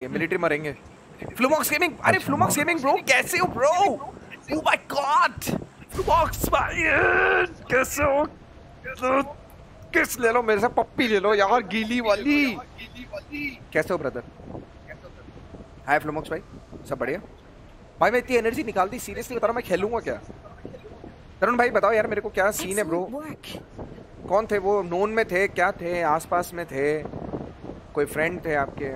Military मरेंगे। फ्लूमॉक्स gaming, अरे फ्लूमॉक्स gaming bro कैसे हो ब्रो? ओह माय गॉड फ्लूमॉक्स भाई कैसे हो? किस ले लो मेरे से, पप्पी ले लो यार गीली वाली। कैसे हो ब्रदर? हाय फ्लूमॉक्स भाई, सब बढ़िया भाई? मैं इतनी एनर्जी निकाल दी, सीरियसली बता रहा हूँ, मैं खेलूंगा क्या? तरुण भाई बताओ यार मेरे को क्या सीन है ब्रो? कौन थे वो? नोन में थे क्या? थे आसपास में थे? कोई फ्रेंड थे आपके?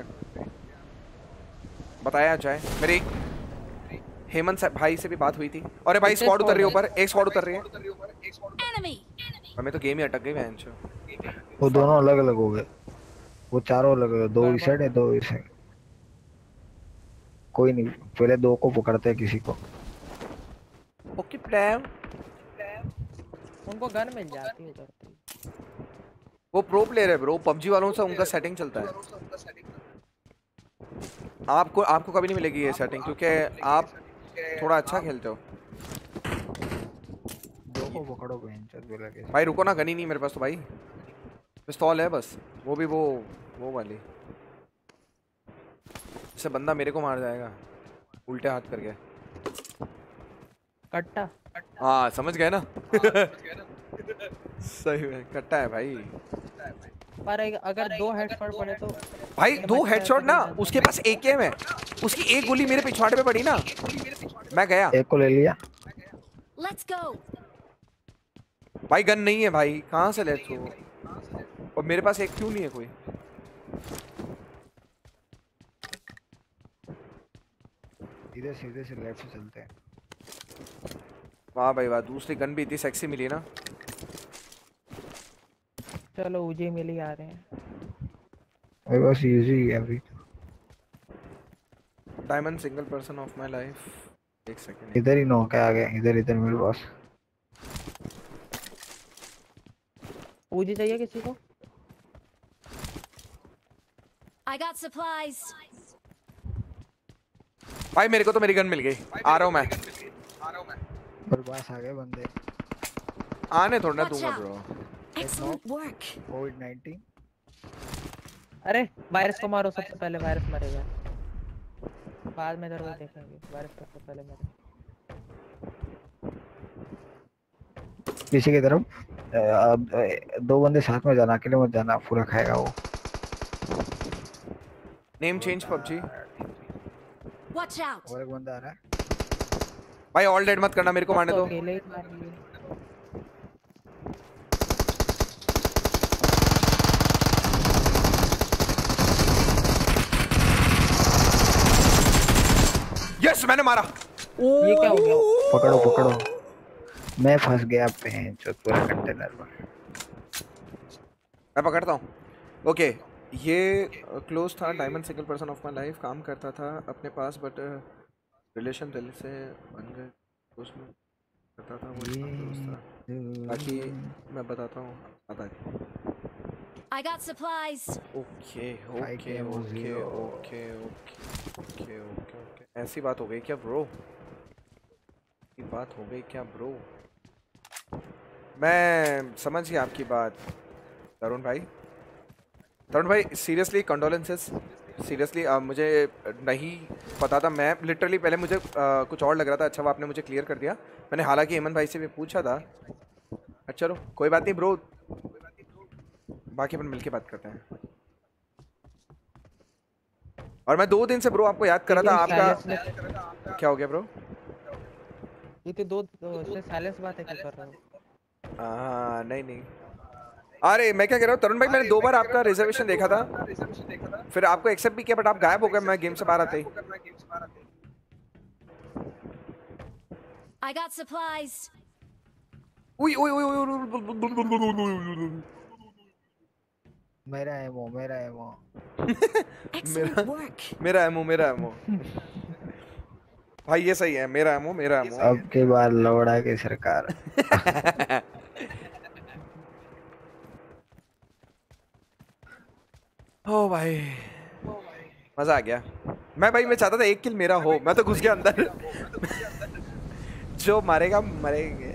बताया जाए। मेरे हेमंत भाई से भी बात हुई थी। अरे भाई स्क्वाड उतर रही है ऊपर, एक स्क्वाड उतर रही है। हमें तो गेम ही अटक गई बहन चो। वो दोनों अलग अलग हो गए, वो चारों अलग अलग, दो इस साइड है दो इस साइड। कोई नहीं, पहले दो को पकड़ते हैं किसी को। ओके प्लेयर, उनको गन मिल जाती है उधर। वो प्रो प्लेयर है ब्रो, पबजी वालों से उनका सेटिंग चलता है। आपको कभी नहीं मिलेगी ये सेटिंग, क्योंकि आप थोड़ा अच्छा खेलते हो। दो को पकड़ो बहन चोद बोला के। भाई रुको ना, गन ही नहीं मेरे पास तो भाई, पिस्तौल है बस, वो भी वो वाली। इससे बंदा मेरे को मार जाएगा उल्टे हाथ करके। कट्टा। हाँ समझ गए ना। सही में कट्टा है भाई। पर अगर दो हेडशॉट पड़े तो भाई दो हेडशॉट ना, उसके पास एकेएम है, उसकी एक गोली मेरे पिछवाड़े पे पड़ी ना, मैं गया। एक को ले लिया। Let's go. भाई गन नहीं है भाई, कहाँ से लेट्स हो? और मेरे पास एक क्यों नहीं है कोई? सीधे सीधे से लेफ्ट से चलते हैं। वाह भाई वाह, दूसरी गन भी इतनी सेक्सी मिली ना। चलो उजे मिल ही आ रहे हैं मेरे पास इजी है अभी। Diamond single person of my life. एक सेकंड, इधर ही नॉक है, आ गया इधर इधर मेरे पास। उजे चाहिए किसी को? I got supplies. भाई मेरे को तो मेरी गन मिल गई, आ रहा हूँ मैं। मेरे पास आ गए बंदे। आने थोड़ा ना दूंगा ब्रो। Excellent work. कोविड-19। अरे वायरस को मारो सबसे पहले, वायरस मरेगा, बाद में इधर वो देखेंगे। वायरस सबसे पहले मरेगा। पीछे की तरफ दो बंदे साथ में जाना, अकेले मत जाना, पूरा खाएगा वो। Name change PUBG. Watch out. और एक बंदा आ रहा है भाई ऑल डेड मत करना, मेरे को मारने दो। अकेले ही मार लिए। यस मैंने मारा। ये क्या हो गया? पकड़ो पकड़ो, मैं फंस गया बहन चोद पूरा कंटेनर में। मैं पकड़ता हूँ। ओके ये क्लोज था। Diamond single person of my life, काम करता था अपने पास बट रिलेशन दिल से बन गए, उसमें करता था वो इतना क्लोज था। बाकी मैं बताता हूँ पता है। I got supplies. Okay okay okay okay okay okay, ऐसी बात हो गई क्या ब्रो? ये बात हो गई क्या ब्रो? मैं समझ गया आपकी बात तरुण भाई। तरुण भाई सीरियसली कंडोलेंसेस, सीरियसली मुझे नहीं पता था। मैं लिटरली पहले मुझे कुछ और लग रहा था। अच्छा वो आपने मुझे क्लियर कर दिया। मैंने हालांकि हेमंत भाई से भी पूछा था। अच्छा चलो कोई बात नहीं ब्रो, बाकी अपन मिलके बात करते हैं। और मैं 2 दिन से ब्रो आपको याद कर रहा था। आपका क्या हो गया ब्रो? ये तो दो से साइलेंस बात है, क्या कर रहे हो? नहीं नहीं, अरे मैं क्या कह रहा हूँ तरुण भाई, मैंने 2 बार आपका रिजर्वेशन देखा था, फिर आपको एक्सेप्ट भी किया बट आप गायब हो गए मैं गेम से बाहर आते ही। I got supplies. उई उई उई उई, मेरा एमो Excellent work. मेरा एमो भाई ये सही है, मेरा एमो। अब के बार लौड़ा की सरकार। ओ भाई मजा आ गया। मैं चाहता था एक किल मेरा हो, मैं तो घुस गया अंदर। जो मारेगा मरेंगे।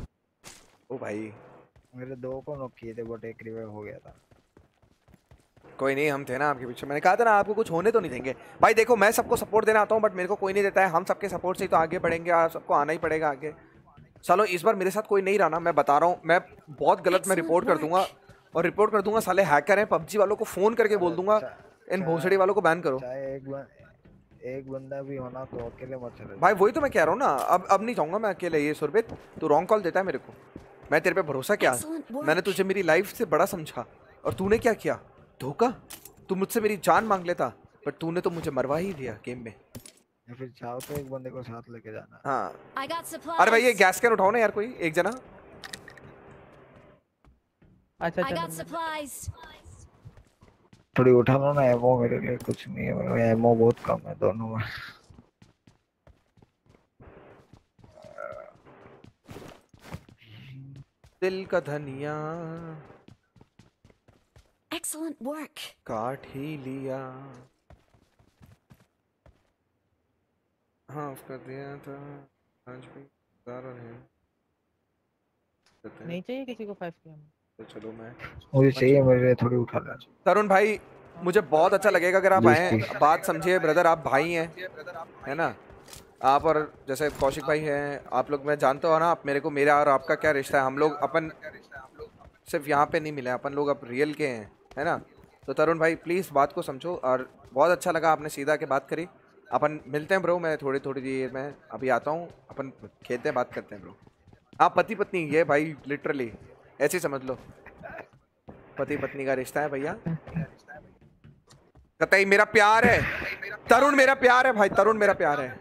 ओ भाई मेरे 2 को नॉक किए थे बट एक रिवाइव हो गया था। कोई नहीं, हम थे ना आपके पीछे। मैंने कहा था ना आपको कुछ होने तो नहीं देंगे भाई। देखो मैं सबको सपोर्ट देना आता हूँ बट मेरे को कोई नहीं देता है। हम सबके सपोर्ट से ही तो आगे बढ़ेंगे और सबको आना ही पड़ेगा आगे। चलो इस बार मेरे साथ कोई नहीं रहा ना, मैं बता रहा हूँ, मैं बहुत गलत मैं रिपोर्ट कर दूंगा और रिपोर्ट कर दूंगा साले हैकर हैं। पबजी वालों को फोन करके बोल दूंगा इन भोसड़ी वालों को बैन करो। चाहे एक बंदा भी होना तो अकेले मत चले भाई वही तो मैं कह रहा हूँ ना, अब नहीं चाहूंगा मैं अकेले। ये सुरभित तू रॉन्ग कॉल देता है मेरे को। मैं तेरे पे भरोसा किया, मैंने तुझे मेरी लाइफ से बड़ा समझा और तूने क्या किया? धोखा। तू मुझसे मेरी जान मांग लेता पर तूने तो मुझे मरवा ही दिया गेम में। या फिर चाहो तो एक बंदे को साथ लेके जाना। हाँ I got supplies. अरे भाई ये गैस कैन उठाओ ना यार, कोई एक जना। अच्छा I got चलो supplies. थोड़ी उठा लो ना, एमओ मेरे लिए कुछ नहीं है, एमओ बहुत कम है दोनों में। दिल का धनिया Excellent work. काट ही लिया। हाँ कर दिया था आज भी है। नहीं चाहिए किसी को 5 PM। तो चलो मैं मुझे चाहिए, मेरे लिए थोड़ी उठा लेना। तरुण भाई मुझे बहुत अच्छा लगेगा अगर आप Please, आए। please. बात समझिए ब्रदर, आप भाई हैं है ना। आप और जैसे कौशिक भाई हैं, आप लोग मैं जानता हूँ ना, आप मेरे को, मेरा और आपका क्या रिश्ता है। हम लोग अपन सिर्फ यहाँ पे नहीं मिले, अपन लोग अब रियल के हैं है ना। तो तरुण भाई प्लीज़ बात को समझो और बहुत अच्छा लगा आपने सीधा के बात करी। अपन मिलते हैं ब्रो, मैं थोड़ी देर में अभी आता हूँ, अपन खेलते हैं, बात करते हैं ब्रो। आप पति पत्नी ये भाई लिटरली ऐसे समझ लो, पति पत्नी का रिश्ता है भैया। कतई मेरा प्यार है तरुण, मेरा प्यार है भाई, तरुण मेरा प्यार है।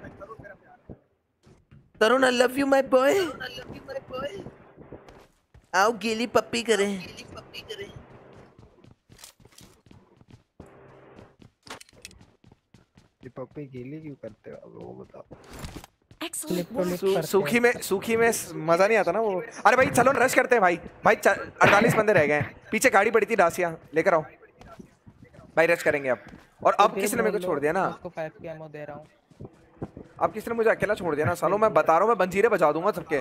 Tarun I love you my boy. आओ गीली पप्पी करें। ये पप्पी गीली क्यों करते हो आप, वो बताओ। Excellent work. सूखी में मजा नहीं आता ना वो। अरे भाई चलो रश करते हैं भाई। 48 बंदे रह गए हैं, पीछे गाड़ी पड़ी थी डासिया, लेकर आओ भाई, रश करेंगे अब। और अब किसी ने मेरे को छोड़ दिया ना, उसको 5 PM दे रहा हूं। अब किसी ने मुझे अकेला छोड़ दिया ना सालों। मैं बता रहा हूँ, मैं बंजीरे बजा दूंगा सबके।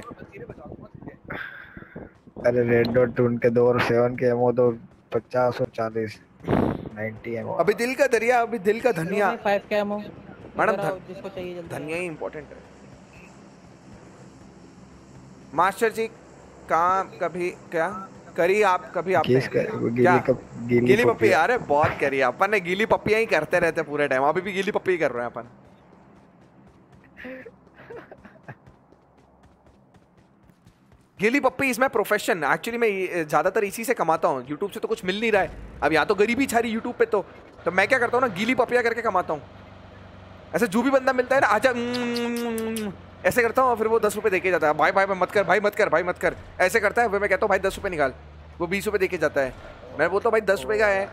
अरे रेड डॉट उनके 2 और 7 के एमओ तो 50 और 40 90 एमओ। अभी दिल का दरिया, अभी दिल का धनिया। 5 PM मैडम जिसको चाहिए जल्दी। धनिया ही इम्पोर्टेंट है। मास्टर जी काम कभी क्या करी आप कभी आपने क्या? गीली पप्पी। अरे बहुत करी अपन ने, गीली पप्पियां ही करते रहते पूरे टाइम। अभी भी गीली पप्पी ही कर रहे हैं अपन। गीली पप्पी इज माय प्रोफेशन एक्चुअली। मैं ज्यादातर इसी से कमाता हूँ, यूट्यूब से तो कुछ मिल नहीं रहा है अब। यहाँ तो गरीबी छा रही यूट्यूब पे, तो मैं क्या करता हूँ ना, गीली पप्पियां करके कमाता हूँ। ऐसे जो भी बंदा मिलता है ना, आजा ऐसे करता हूँ और फिर वो 10 रुपए देके जाता है। भाई भाई मत कर, भाई मत कर, भाई मत कर, ऐसे करता है। फिर मैं कहता हूँ भाई 10 रुपए निकाल, वो 20 रुपए देके जाता है। मैं बोलता हूँ भाई 10 रुपए का है।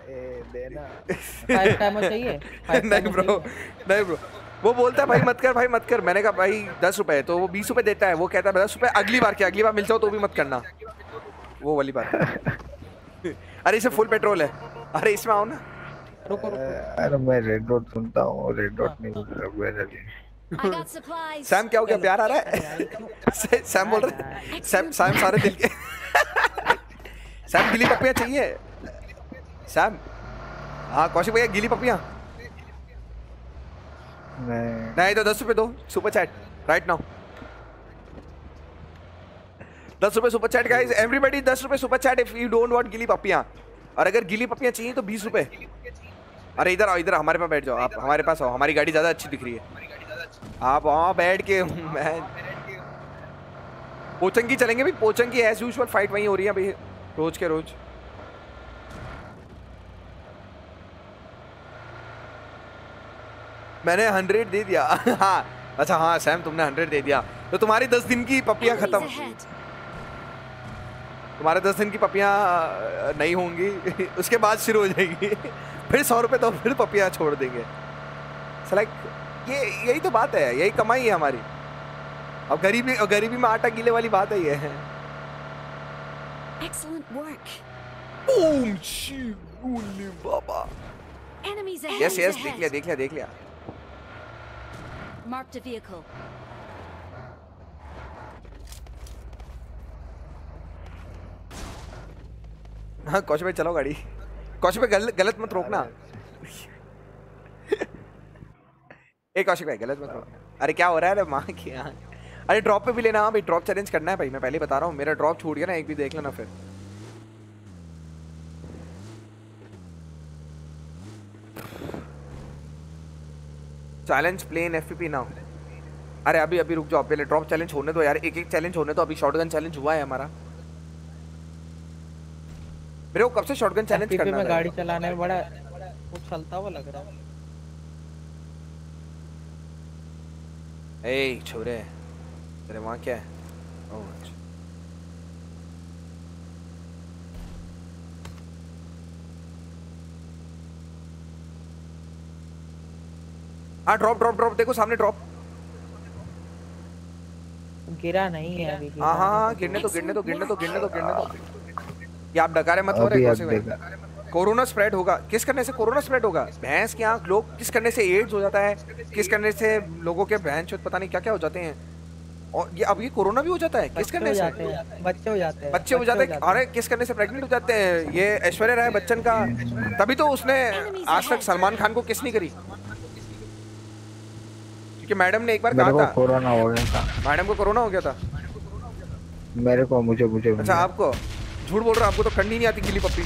नहीं ब्रो, वो बोलता है भाई मत कर, भाई मत कर। मैंने कहा भाई 10 रुपए, तो वो 20 रुपए देता है। वो कहता है 10 रुपए अगली बार मिल जाओ तो भी मत करना, वो वाली बात। अरे इसे फुल पेट्रोल है। अरे इसमें आओ ना। रुको अरे मैं रेड डॉट सुनता हूँ, रेड डॉट नहीं मेरे लिए। I got supplies. सैम क्या हो गया, प्यार आ रहा है? सैम बोल रहा है, सैम सारे दिल के। सैम गीली पप्पियां चाहिए सैम? हाँ कौशिक भैया गीली पप्पियां नहीं तो 10 रुपए दो, सुपर चैट राइट नाउ। 10 रुपए सुपर चैट गाइस, एवरीबॉडी 10 रुपए super chat if you don't want गीली पप्पियां। और अगर गीली पप्पियां चाहिए तो 20 रुपए। अरे इधर आओ, इधर हमारे पास बैठ जाओ, आप हमारे पास आओ, हमारी गाड़ी ज्यादा अच्छी दिख रही है। आप वहाँ बैठ के मैं पोचंगी चलेंगे भाई, पोचंगी एज यूजुअल फाइट वहीं हो रही है भाई रोज के रोज। मैंने 100 दे दिया। हाँ अच्छा हाँ सैम तुमने 100 दे दिया तो तुम्हारी 10 दिन की पपियां खत्म। तुम्हारे 10 दिन की पपियां नहीं होंगी, उसके बाद शुरू हो जाएगी। फिर 100 रुपए तो फिर पपियां छोड़ देंगे। लाइक यही तो बात है, यही कमाई है हमारी। अब गरीबी में आटा गीले वाली बात है ये है। Excellent work. बूम शिवुली बाबा। Enemies ahead. यस देख लिया। Marked a vehicle. हाँ कौश भाई चलो गाड़ी। कौशिक भाई गलत मत रोकना। एक कौशिक भाई गलत मत रोकना। अरे क्या हो रहा है रे माँ की यहाँ। अरे ड्रॉप पे भी लेना। हाँ भाई ड्रॉप चैलेंज करना है भाई, मैं पहले बता रहा हूँ। मेरा ड्रॉप छूट गया ना, एक भी देख लेना फिर। Challenge plane FPP now. अरे अभी अभी रुक जाओ, पहले ड्रॉप चैलेंज होने दो यार, एक एक चैलेंज होने दो। अभी शॉटगन चैलेंज हुआ है हमारा। मेरे को कब से शॉटगन चैलेंज करना है। गाड़ी चलाने में बड़ा उछलता हुआ लग रहा है। ए छोरे, तेरे वहाँ क्या है? ओह अच्छा। हाँ ड्रॉप ड्रॉप ड्रॉप, देखो सामने ड्रॉप। गिरा नहीं है अभी। हाँ हाँ गिरने तो गिरने तो गिरने तो गिरने तो गिरने तो। ये आप डकारे मत हो रहे कौशिक भाई। कोरोना स्प्रेड होगा। किस करने से कोरोना स्प्रेड होगा? भैंस की आंख। लोग किस करने से एड्स हो जाता है, किस करने से लोगों के बहन चोट पता नहीं क्या क्या हो जाते हैं। और ये अब ये कोरोना भी हो जाता है किस करने से? बच्चे हो जाते हैं। बच्चे हो जाते हैं। अरे किस करने से प्रेग्नेंट हो जाते हैं? ये ऐश्वर्या राय बच्चन का, तभी तो उसने आज तक सलमान खान को किस नहीं करी, क्योंकि मैडम ने एक बार कहा था कोरोना हो गया था। मैडम को कोरोना हो गया था। मेरे को मुझे अच्छा आपको? झूठ बोल रहा, आपको तो ठंडी नहीं आती गिली पप्पी।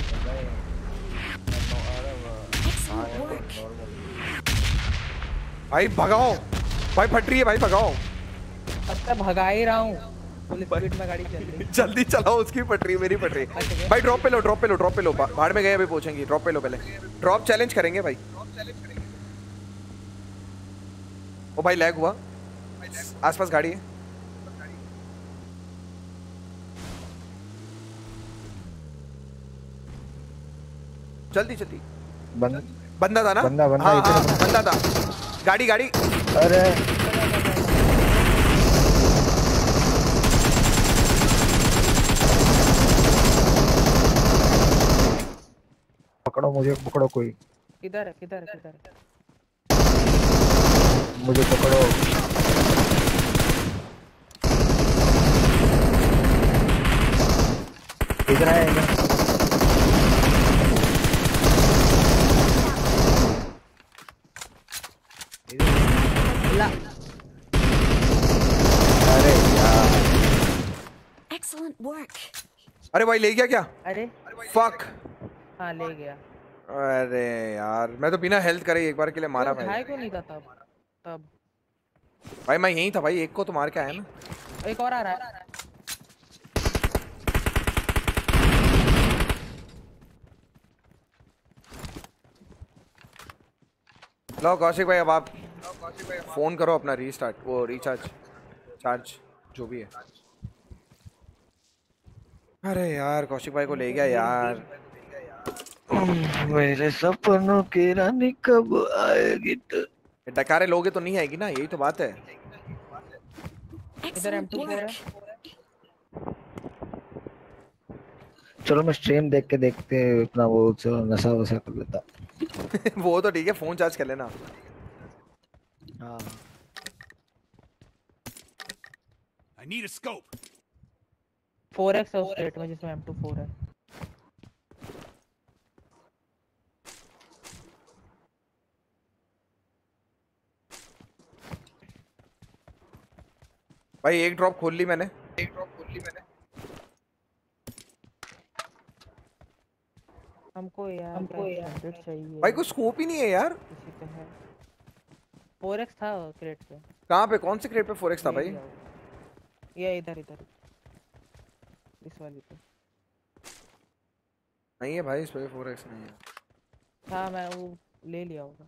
भाई भगाओ, भाई फट रही है भाई, भगाओ। अच्छा भगा ही रहा हूँ, फुल स्पीड में गाड़ी चल रही है। जल्दी चलाओ, उसकी फट रही है, मेरी फट रही है। भाई ड्रॉप पे लो, ड्रॉप पे लो, ड्रॉप पे लो। बाहर में गए अभी पहुंचेंगे। ड्रॉप पे लो पहले, ड्रॉप चैलेंज करेंगे भाई। ओ भाई लैग हुआ, आसपास गाड़ी है। जल्दी जल्दी। बंदा था ना? बंदा हाँ, बंदा था। गाड़ी गाड़ी। अरे पकड़ो मुझे, पकड़ो कोई। किधर है किधर है किधर है? मुझे पकड़ो। इधर है इधर। अरे यार Excellent work. अरे भाई ले गया क्या? अरे फक। हाँ ले गया। अरे यार मैं तो बिना हेल्थ करे एक बार के लिए मारा भाई। भाई को नहीं था तब भाई मैं यहीं था भाई, एक को तो मार के आया ना। एक और आ रहा है। लो कौशिक भाई, अब आप फोन करो अपना रीस्टार्ट, वो रिचार्ज चार्ज जो भी है। अरे यार कौशिक भाई को ले गया यार। मेरे सपनों की रानी कब आएगी? तो डकारे लोगे तो नहीं आएगी ना, यही तो बात है। इधर M2 है। चलो मैं स्ट्रीम देख के देखते अपना वो नशा वशा कर लेता। वो तो ठीक है, फोन चार्ज कर लेना। हाँ I need a scope. 4x है उस क्रेट में जिसमें M24 है। भाई एक ड्रॉप खोल ली मैंने। हमको यार चाहिए भाई कोई स्कोप ही नहीं है यार। किसी पे है। 4x था क्रेट पे। कहाँ पे? कौन से क्रेट पे 4x था भाई? ये इधर इधर इस वाली पे नहीं है भाई, इस पे 4x नहीं है। हाँ मैं वो ले लिया होगा।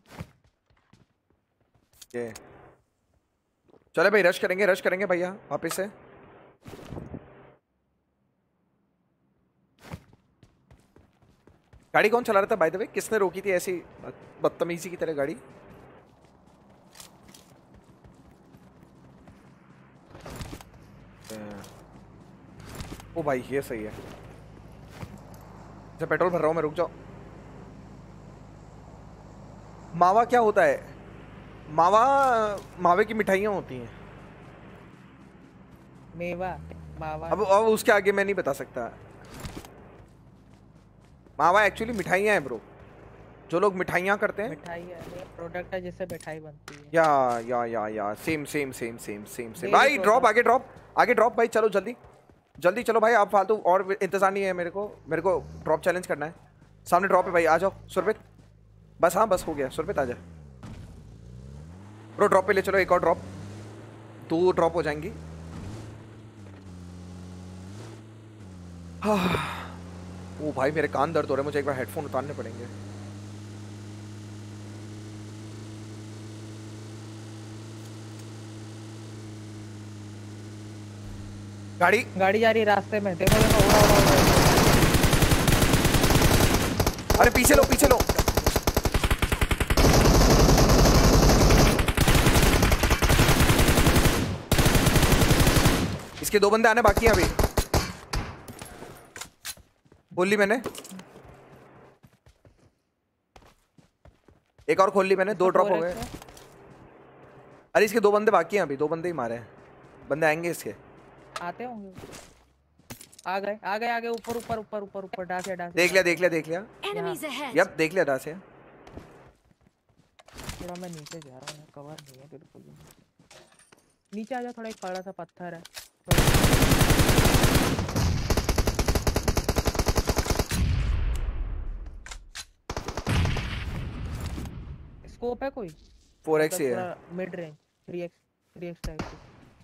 ये चले भाई, रश करेंगे भैया वापस से। गाड़ी कौन चला रहा था बाय द वे? किसने रोकी थी ऐसी बदतमीजी की तरह गाड़ी? ओ भाई ये सही है। अच्छा पेट्रोल भर रहा हूँ मैं, रुक जाओ। मावा क्या होता है? मावा मावे की मिठाइयाँ होती हैं। मेवा मावा। अब उसके आगे मैं नहीं बता सकता। मावा एक्चुअली मिठाइयाँ हैं ब्रो, जो लोग मिठाइयाँ करते हैं। मिठाई है, प्रोडक्ट है जिससे मिठाई बनती है। या सेम भाई। ड्रॉप आगे, ड्रॉप भाई। चलो जल्दी चलो भाई, आप फालतू और इंतजार नहीं है मेरे को ड्रॉप चैलेंज करना है। सामने ड्रॉप है भाई, आ जाओ सुरभित। बस हाँ, बस हो गया सुरभित, आ जा ब्रो। ड्रॉप पे ले चलो, एक और ड्रॉप, 2 ड्रॉप हो जाएंगी। ओ भाई मेरे कान दर्द हो रहे हैं, मुझे एक बार हेडफोन उतारने पड़ेंगे। गाड़ी जा रही है रास्ते में, देखो उड़ा। अरे पीछे लो। इसके 2 बंदे आने बाकी हैं अभी। खोल ली मैंने, एक और खोल ली मैंने, 2 ड्रॉप हो गए। अरे इसके 2 बंदे बाकी हैं अभी, 2 बंदे ही मारे हैं। बंदे आएंगे इसके, आते होंगे। आ गए ऊपर डासे। देख लिया। Enemies ahead. यप देख लिया डासे। थोड़ा मैं नीचे जा रहा हूँ, कवर नहीं है बिल्कुल भी। नीचे आ जा थोड़ा, एक बड़ा सा पत्थर है। स्कोप है कोई? 4x ही है। मिड रेंज 3x टाइप की।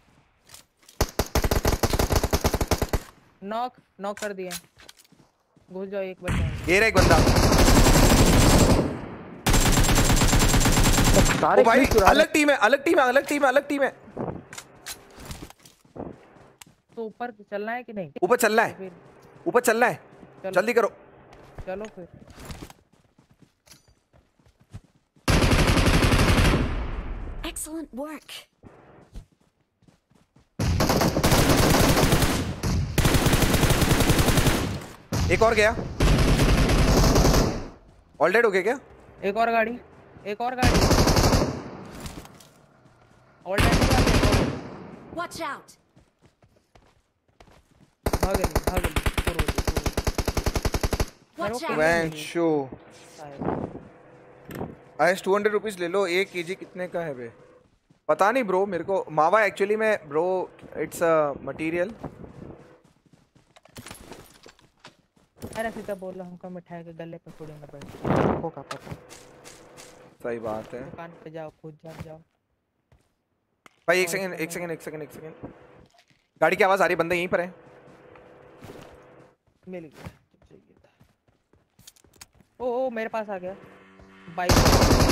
नॉक कर दिया। घुस जाओ, एक बचा है। ये रहा एक बंदा। ओ भाई अलग टीम है। तो ऊपर चलना है कि नहीं? ऊपर चलना है। जल्दी करो। चलो फिर। Excellent work. एक और गया। ऑल डेड हो गया क्या? एक और गाड़ी। All dead. Watch out. भाग गई। Watch out. वैन शो आइस 200 रुपीज ले लो। 1 kg कितने का है बे? पता नहीं ब्रो मेरे को। मावा एक्चुअली में ब्रो इट्स अ मटेरियल। अरे सीधा बोल रहा, हमको मिठाई के गले पे थोड़ी ना बैठ होगा पता। सही बात है। दुकान पे जाओ, खुद जाओ भाई एक सेकंड। गाड़ी की आवाज आ रही, बंदे यहीं पर है। मिल गया जो चाहिए था। ओ मेरे पास आ गया बाइक।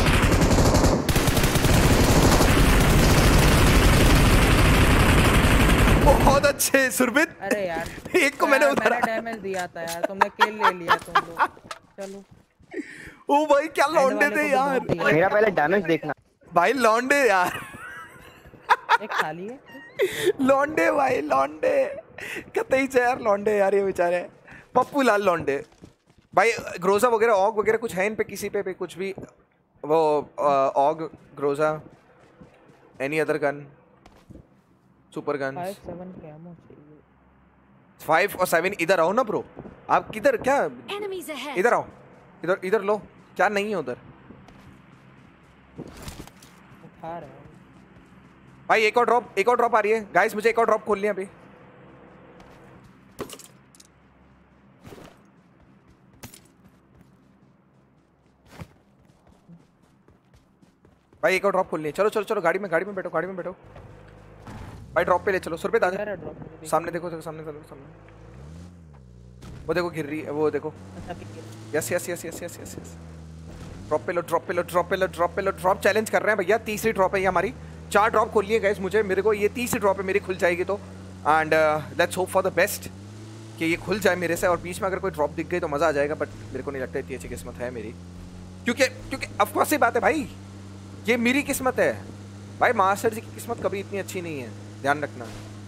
बहुत अच्छे सुरभित। अरे यार एक को मैंने उतारा। मैंने डैमेज दिया था यार, तुमने किल ले लिया तुम लोग। चलो। ओ भाई क्या लौंडे थे यार। मेरा पहले डैमेज देखना भाई लौंडे यार। एक खाली है। लौंडे भाई लौंडे कतई से यार, लौंडे यार ये बेचारे। पप्पू लाल लौंडे भाई। ग्रोजा वगैरह ऑग वगैरह कुछ है इन पे, किसी पे कुछ भी वो AUG Groza any other gun super gun? 5-7 के एमो चाहिए। 5 और 7 इधर आओ ना ब्रो। आप किधर क्या? Enemies ahead. इधर आओ, इधर लो। क्या नहीं है उधर? उठा रहे हैं भाई। एक और ड्रॉप आ रही है गाइस, मुझे एक और ड्रॉप खोलनी है अभी। भाई एक और ड्रॉप खोलनी है। चलो गाड़ी में बैठो। भाई ड्रॉप पे ले चलो। सुर पे दादा सामने देखो, सामने वो देखो गिर रही है, वो देखो। यस। ड्रॉप पे लो। ड्रॉप चैलेंज कर रहे हैं भैया। तीसरी ड्रॉप है ये हमारी। 4 ड्रॉप खोल लिए गाइस मेरे को ये तीसरी ड्रॉप है मेरी, खुल जाएगी तो। And let's hope for the best कि ये खुल जाए मेरे से, और बीच में अगर कोई ड्रॉप दिख गई तो मजा आ जाएगा। बट मेरे को नहीं लगता इतनी अच्छी किस्मत है मेरी, क्योंकि ऑफकोर्स ही बात है भाई, ये मेरी किस्मत है भाई। मास्टर जी की किस्मत कभी इतनी अच्छी नहीं है, ध्यान रखना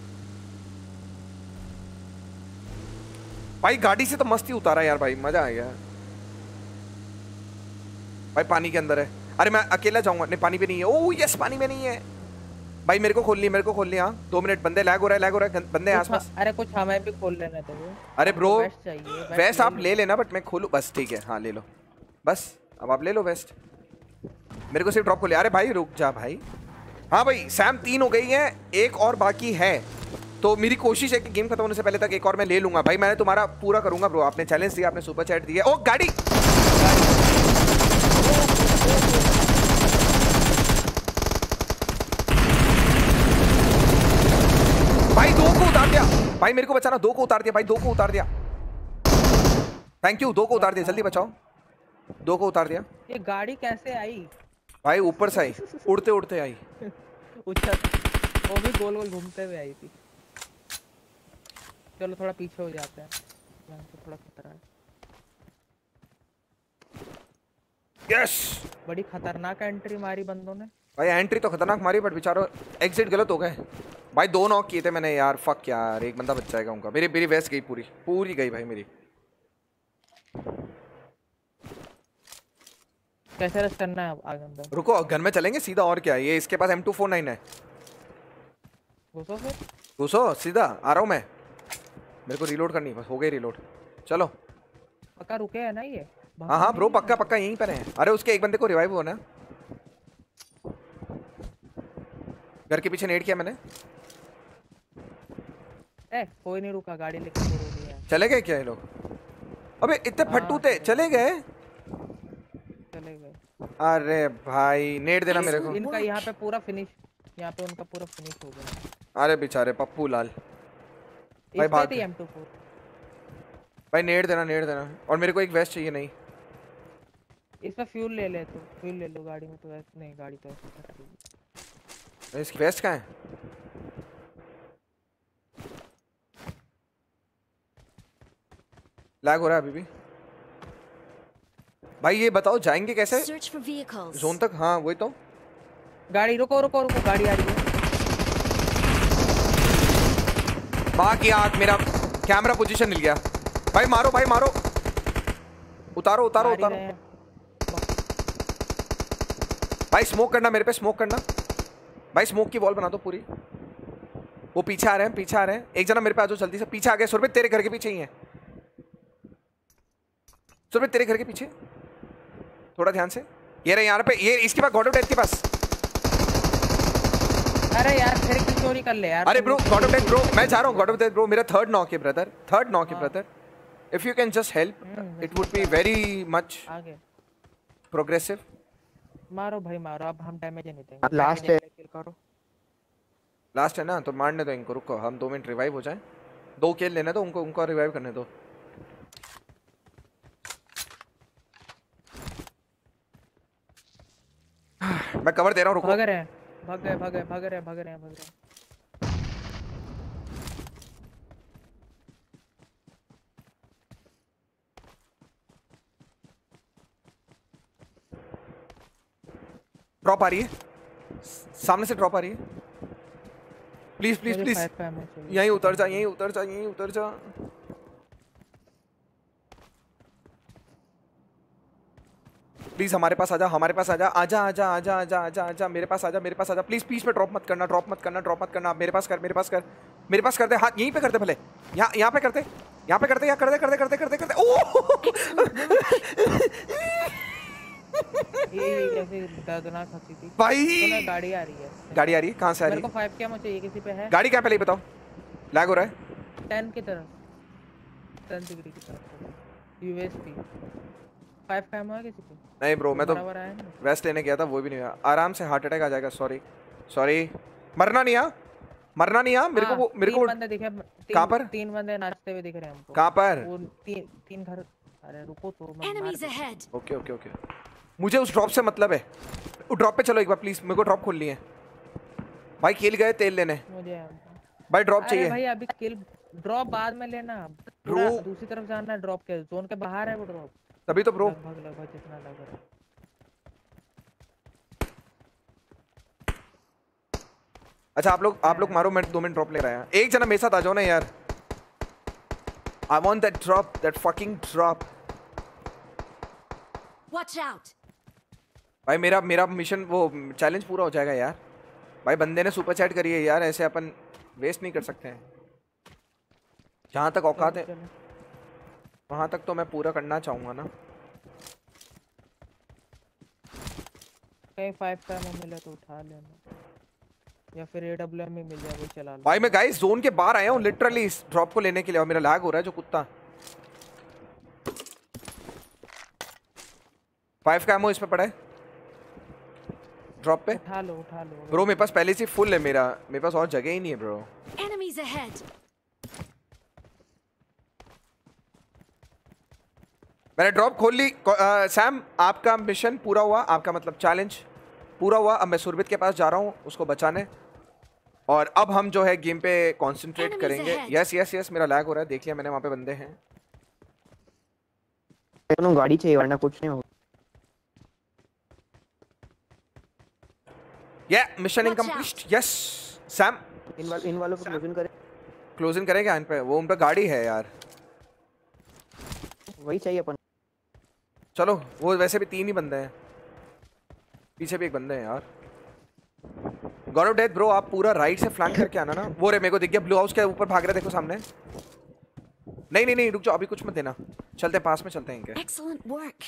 भाई। गाड़ी से तो मस्ती उतारा यार भाई, मजा आ गया भाई। पानी के अंदर है। अरे मैं अकेला जाऊंगा। नहीं पानी पे नहीं है। ओह यस पानी में नहीं है। भाई मेरे को खोल ली हाँ 2 मिनट बंदे लैग हो रहा है बंदे आसपास। अरे कुछ हमें भी खोल लेना था वो। अरे ब्रो वेस्ट चाहिए वेस्ट आप ले लेना बट मैं खोलूं बस ठीक है हाँ ले लो बस अब आप ले लो वेस्ट मेरे को सिर्फ ड्रॉप खोले। अरे भाई रुक जा भाई। हाँ भाई सैम 3 हो गई है एक और बाकी है तो मेरी कोशिश है कि गेम खत्म होने से पहले तक एक और मैं ले लूंगा। भाई मैंने तुम्हारा पूरा करूंगा ब्रो आपने चैलेंज दिया आपने सुपर चैट दिया। ओ गाड़ी भाई 2 को उतार दिया भाई मेरे को बचाना 2 को उतार दिया भाई 2 को उतार दिया थैंक यू 2 को उतार दिया जल्दी बचाओ 2 को उतार दिया। ये गाड़ी कैसे आई भाई ऊपर से आई उड़ते उड़ते आई उछल वो भी गोल गोल घूमते हुए आई थी। चलो थोड़ा पीछे हो जाते हैं यहाँ से थोड़ा खतरा है। यस बड़ी खतरनाक एंट्री मारी बंदों ने। भाई एंट्री तो खतरनाक मारी बट बेचारो एग्जिट गलत हो गए भाई 2 नॉक किए थे मैंने यार फक यार एक बंदा बच जाएगा उनका। मेरी वेस्ट गई पूरी गई भाई मेरी। कैसे रश करना है आगे अंदर। रुको घर में चलेंगे सीधा और क्या ये इसके पास M249 है घुसो फिर घुसो सीधा आ रहा हूँ मैं मेरे को रीलोड करनी बस हो गई रीलोड चलो। पक्का रुके है ना ये। हाँ ब्रो पक्का यहीं पर है। अरे उसके एक बंदे को रिवाइव होना घर के पीछे नेड किया मैंने। कोई नहीं रुका गाड़ी लेके शुरू हो गया। चले गए क्या ये लोग अबे इतने फट्टू थे चले गए। अरे भाई नेड देना मेरे को। इनका यहाँ पे पूरा फिनिश यहाँ पे उनका पूरा फिनिश हो गया। अरे बेचारे पप्पू लाल भाई भाग M24 भाई नेड देना और मेरे को एक वेस्ट चाहिए नहीं। इसमें फ्यूल ले ले तो फ्यूल ले लो गाड़ी में तो वैसे नहीं गाड़ी तो ऐसे इसकी वेस्ट कहाँ है। लैग हो रहा है अभी भी भाई ये बताओ जाएंगे कैसे Search for vehicles. जोन तक। हाँ वही तो गाड़ी रुको गाड़ी आ रही है। माँ की आँख मेरा कैमरा पोजीशन मिल गया भाई मारो उतारो भाई स्मोक करना मेरे पे स्मोक करना भाई स्मोक की वॉल बना दो पूरी। वो पीछे आ रहे हैं एक जना मेरे पे आ जाओ जल्दी से पीछे आ गए। सुरभि तेरे घर के पीछे ही है सुरभि तेरे घर के पीछे थोड़ा ध्यान से। ये रहे यहाँ पे ये इसके पास गॉड ऑफ डेथ के पास। अरे यार फिर की चोरी कर ले यार। अरे bro god of death bro मैं जा रहा हूँ गॉड ऑफ डेथ ब्रो मेरा थर्ड नॉक है brother if you can just help it would be very much आगे प्रोग्रेसिव। मारो भाई मारो अब हम डैमेज नहीं देंगे। लास्ट है किल करो लास्ट है ना तो मारने दो इनको रुको हम 2 मिनट रिवाइव हो जाएं 2 किल लेने दो उनको रिवाइव करने दो। मैं कवर दे रहा हूँ रुको। भाग रहे हैं। ड्रॉप आ रही है सामने से ड्रॉप आ रही है प्लीज यहीं उतर जा प्लीज हमारे पास आजा मेरे पास आजा प्लीज पीछे पे ड्रॉप मत करना आप मेरे पास कर दे हाथ यहीं पे करते भले यहाँ पे करते या करते ये कैसे दर्दनाक हंसी थी भाई। तो गाड़ी आ रही है कहाँ से आ रही है? मेरे को 5 कैमो चाहिए किसी पे है गाड़ी क्या पहले बताओ लैग हो रहा है 10 की तरफ 10 डिग्री की तरफ यूएसपी 5 कैमो है किसी पे नहीं ब्रो मैं तो वेस्ट लेने गया था वो भी नहीं हुआ आराम से हार्ट अटैक आ जाएगा सॉरी मरना नहीं मेरे को बंदे दिखे कहाँ पर 3 बंदे नाचते हुए दिख रहे हैं हमको कहाँ पर वो 3 घर। अरे रुको तो Enemies ahead. ओके मुझे उस ड्रॉप से मतलब है ड्रॉप पे चलो एक बार प्लीज मेरे को ड्रॉप खोलनी है भाई किल गए तेल लेने मुझे भाई ड्रॉप चाहिए भाई अभी किल ड्रॉप बाद में लेना ब्रो दूसरी तरफ जाना है ड्रॉप के जोन के बाहर है वो ड्रॉप तभी तो ब्रो लगभग जितना लग रहा है। अच्छा आप लोग मारो मैं 2 मिनट ड्रॉप ले रहा है एक जना मेरे साथ आ जाओ ना यार I want that drop that fucking drop Watch out. भाई मेरा मिशन वो चैलेंज पूरा हो जाएगा यार भाई बंदे ने सुपर चैट करी है यार, ऐसे अपन वेस्ट नहीं कर सकते हैं। जहाँ तक औकात है वहाँ तक तो मैं पूरा करना चाहूँगा ना। कहीं 5 का मिले तो उठा लेना, या फिर AWM ही मिल जाए वो चला लो। भाई मैं गाइस जोन के बाहर आया हूँ लिटरली इस ड्रॉप को लेने के लिए, और मेरा लैग हो रहा है जो कुत्ता। 5 का एमो इस पे पड़ा है ड्रॉप पे। उठा लो ब्रो मेरे पास पहले से फुल है, मेरे पास और जगह ही नहीं है ब्रो। Enemies ahead. मैंने ड्रॉप खोल ली। सैम आपका मिशन पूरा हुआ, आपका मतलब चैलेंज पूरा हुआ। अब मैं सुरभित के पास जा रहा हूँ उसको बचाने, और अब हम जो है गेम पे कंसंट्रेट Enemies करेंगे। ahead. यस मेरा लैग हो रहा है, देख लिया मैंने, वहाँ पे बंदे हैं। दोनों गाड़ी चाहिए वरना कुछ नहीं होगा। Mission Watch incomplete. Yes Sam इन वालों को क्लोजिंग करेगा इन पे, वो उन पे गाड़ी है यार। वही चाहिए अपन। चलो वो वैसे भी 3 ही बंदे हैं, पीछे भी एक बंदे हैं यार। गॉड ऑफ डेथ ब्रो आप पूरा राइट से फ्लैंक करके आना ना। वो रे मेरे को दिख गया, ब्लू हाउस के ऊपर भाग रहा है, देखो सामने। नहीं रुक जाओ, अभी कुछ मत देना, चलते पास में चलते हैं इनके। Excellent work.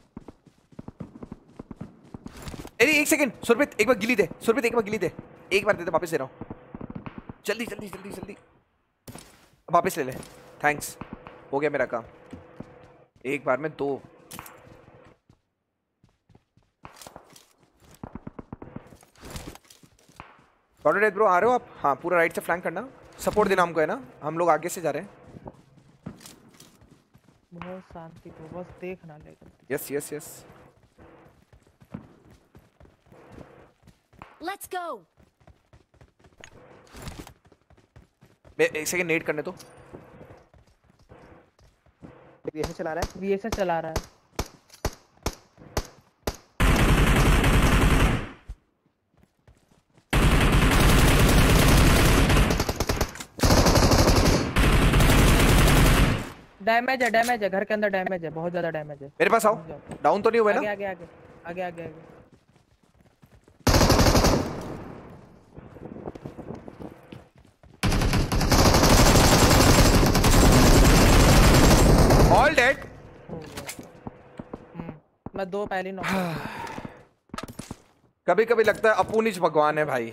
अरे एक सेकंड सुरभित, एक बार गिली दे। सुरभित एक बार गिली दे, एक बार दे दे, वापस दे रहा हूँ। जल्दी वापस ले ले। थैंक्स, हो गया मेरा काम एक बार में 2। ब्रो आ रहे हो आप? हाँ पूरा राइट से फ्लैंक करना, सपोर्ट देना हमको है ना, हम लोग आगे से जा रहे हैं। बहुत शांति को बस देखना लेकर। Yes Let's go. एक सेकंड नेट करने तो। VSS चला रहा है। VSS चला रहा है। डैमेज है घर के अंदर, डैमेज है, बहुत ज्यादा डैमेज है। मेरे पास आओ, डाउन तो नहीं हुए ना? आगे ऑल डेड। मैं 2 पहले नॉक। कभी कभी लगता है अपुनिच भगवान है भाई।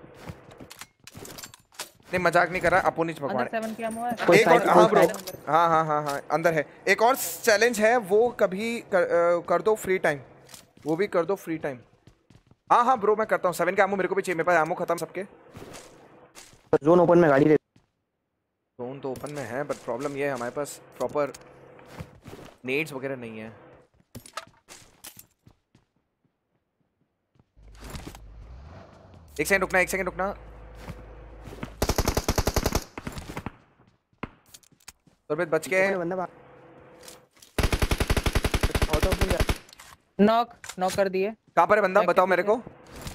नहीं मजाक नहीं कर रहा, अपुनिच भगवान है। 7 क्या हुआ है? एक और हाँ ब्रो, हाँ अंदर है एक और चैलेंज है, वो कभी कर दो फ्री टाइम, वो भी कर दो फ्री टाइम। हाँ ब्रो मैं करता हूँ। 7 का एमो मेरे को भी चाहिए, मेरे पास एमो खत्म सबके। जोन ओपन में गाड़ी ले। जोन तो ओपन में है, बट प्रॉब्लम ये है हमारे पास प्रॉपर नेड्स वगैरह नहीं है। एक सेकंड रुकना। सुरभित बच के बंदा नॉक कर दिए। कहाँ पर है बंदा बताओ मेरे को।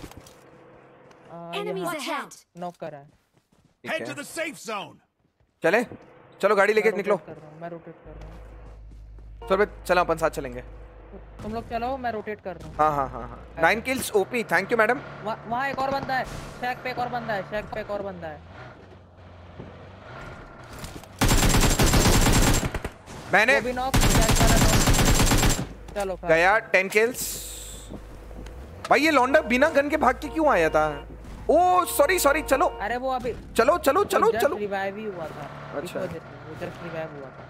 Enemies ahead. नॉक करा है। Head to the safe zone. चलो गाड़ी लेके निकलो। मैं रोटेट कर रहा हूँ। सुरभित चलो अपन साथ चलेंगे। तुम लोग चलो, मैं रोटेट कर रहा हूँ। हाँ 9 kills OP, thank you madam. वहाँ एक और बंदा है, शैक पे एक और बंदा है, मैंने भी नॉक। चलो गया 10 किल्स। भाई ये लौंडा बिना गन के भाग के क्यों आया था? ओ सॉरी चलो। अरे वो अभी चलो रिवाइव ही हुआ था। अच्छा वो जस्ट रिवाइव हुआ था।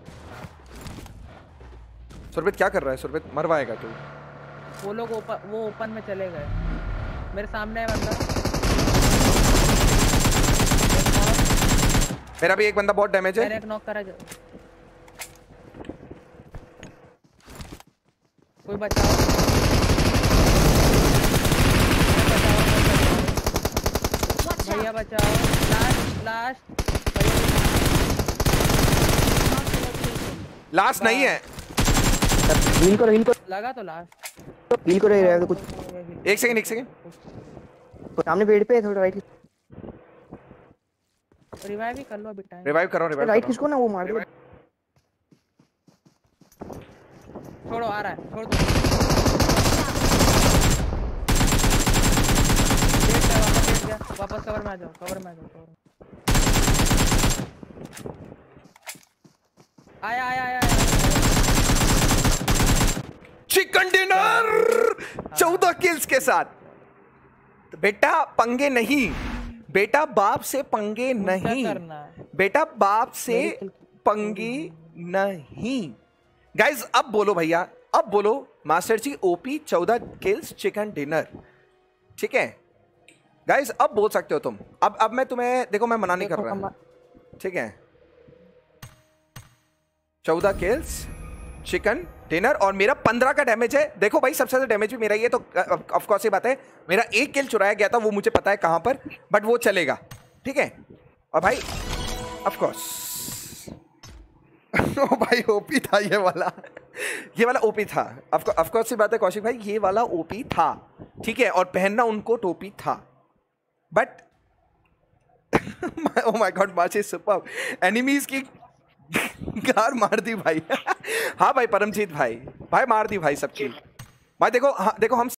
सुरभित क्या कर रहा है? सुरभित मरवाएगा तू। वो लोग वो ओपन में चले गए। मेरे सामने है बंदा। मेरा भी एक बंदा बहुत डैमेज है। मैंने एक नॉक करा। कोई बचाओ। भैया बचाओ। लास्ट नहीं है। हील करो लगा तो लास्ट। हील करो ये तो कुछ। एक सेकंड तो सामने पेड़ पे है, थोड़ा राइट। रिवाइव ही कर लो अभी टाइम। रिवाइव करो राइट किसको ना वो मार दो। छोड़ो, आ रहा है, छोड़ दो। वापस कवर में आ जाओ, कवर में आ जाओ, कवर में। आया आया आया चिकन डिनर 14 किल्स के साथ। तो बेटा पंगे नहीं, बेटा बाप से पंगे नहीं, बेटा बाप से पंगे नहीं। गाइज अब बोलो भैया, अब बोलो master ji OP 14 kills chicken dinner, ठीक है गाइज अब बोल सकते हो तुम। अब मैं तुम्हें देखो, मैं मना नहीं कर रहा, ठीक है 14 किल्स चिकन डिनर और मेरा 15 का डैमेज है। देखो भाई सबसे ज्यादा डैमेज भी मेरा ही है, तो ऑफ कोर्स ये बात है, मेरा एक किल चुराया गया था, वो मुझे पता है कहां पर, बट वो चलेगा, ठीक है। और भाई ऑफ कोर्स ओ भाई ओपी था ये वाला ओपी था, ऑफ कोर्स ये बात है कौशिक भाई, ये वाला ओपी था, ठीक है। और पहनना उनको टोपी था, but oh my god march is superb, enemies की कार मार दी भाई हाँ भाई परमजीत भाई मार दी भाई सबकी भाई। देखो हाँ देखो हम